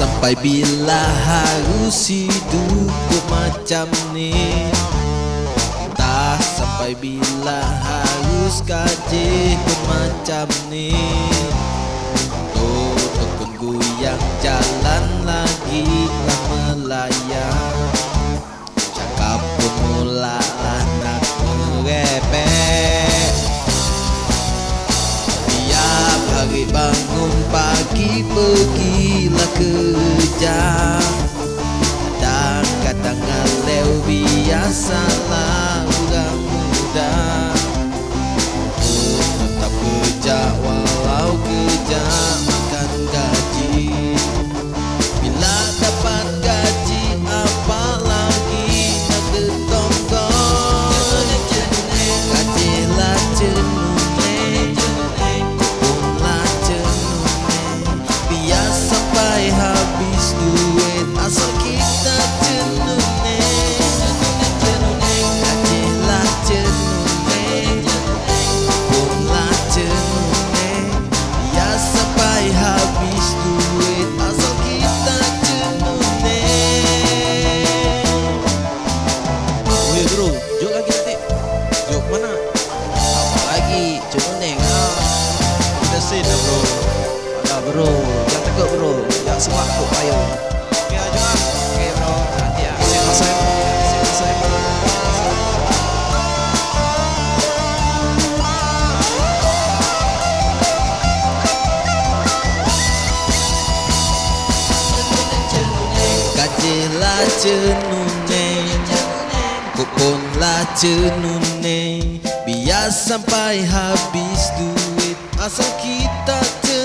sampai bila harus hidup macam ni? Entah sampai bila harus gaji macam ni. Tutup tunggu yang jalan lagi lah melayang. Cakap pun mulalah nak merepek. Tiap hari bangun pagi pergilah kerja. Kadang-kadang ngaleu biasalah orang muda. Tetap kerja walau kerja makan gaji. Bila dapat gaji apalagi nak bertonggong. Gajilah cenune, kupunlah cenune. Biar sampai habis duit asal kita cenune. Gajilah cenune, kupunlah cenune. Biar sampai habis duit asal kita cenune. Weh bro, jok lagi nanti. Jok mana? Apa lagi? Cenune lah. Udah sih dah bro. Ada bro, jangan takut bro. Jangan semak kok payung. Oke aja lah. Oke bro, nanti ya. Selesai bro. Gajilah cenune, kupunlah cenune. Biar sampai habis duit asal kita cenune.